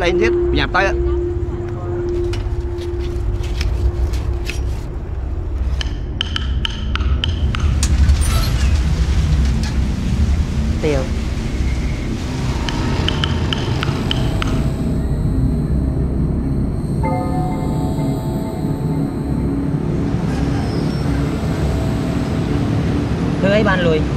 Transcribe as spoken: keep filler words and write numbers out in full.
đây thiết nhạp tay ạ. Tiêu. Thứ ấy ban lùi.